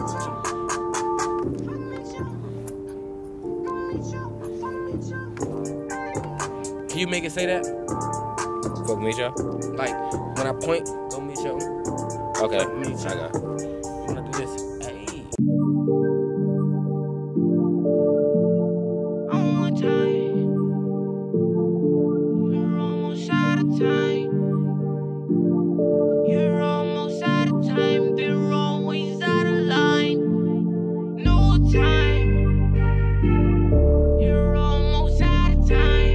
Can you make it say that? Fuck Mechoo? Like, when I point, go Mechoo. Okay, Mechoo. I got it. I'm gonna do this. Hey. One more time. You're almost out of time. You're almost out of time. They're always out of line. No time. You're almost out of time.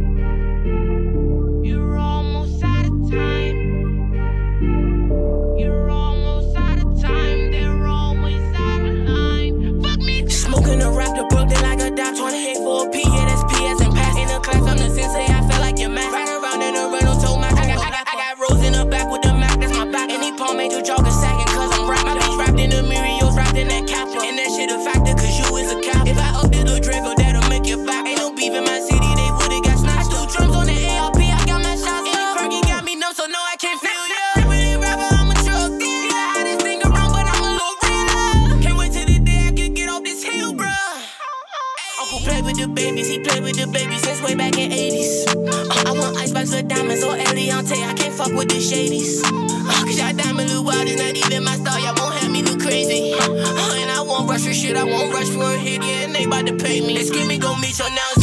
You're almost out of time. You're almost out of time. They're always out of line. Fuck me. Smoking a raptor, broke it like a dime. 28 for a P, yeah, that's PS and pass. In the class, I'm the sensei, I feel like you're mad. Ride around in a rental, told my I got Rose in the back with the Mac, that's my back. Any palm angel jogging, sagging, cause I'm rap. My bitch wrapped in the Mirios, wrapped in that capsule. And that shit a factor, cause you is a cap. If I update the Draco, that'll make you back. Ain't no beef in my city, they would've got snatched. I do drums on the ARP, I got my shots up. Fergie got me numb, so no, I can't feel you. Really rapper, I'm a truck dealer. The hottest thing around, but I'm a little realer. Can't wait till the day I can get off this hill, bruh. Uncle played with the babies, he played with the babies since way back in 80s. I want icebox with diamonds or Eliante, I can't fuck with the shadies. Cause y'all diamond look wild, it's not even my style, y'all won't have me look crazy. And I won't rush for shit, I won't rush for a hit, yeah, and they bout to pay me. They screaming, go meet your now.